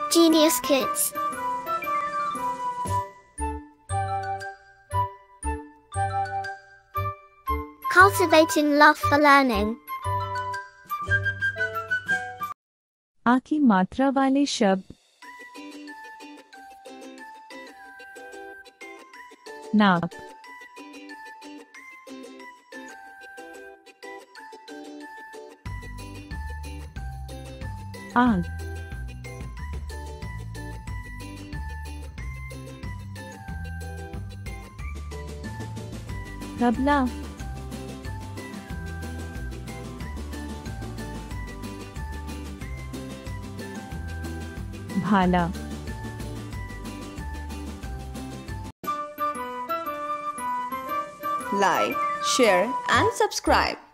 Genius Kids. Cultivating love for learning. आ की मात्रा वाले शब्द नाक, आग, तबला, भाला, Like, share and subscribe.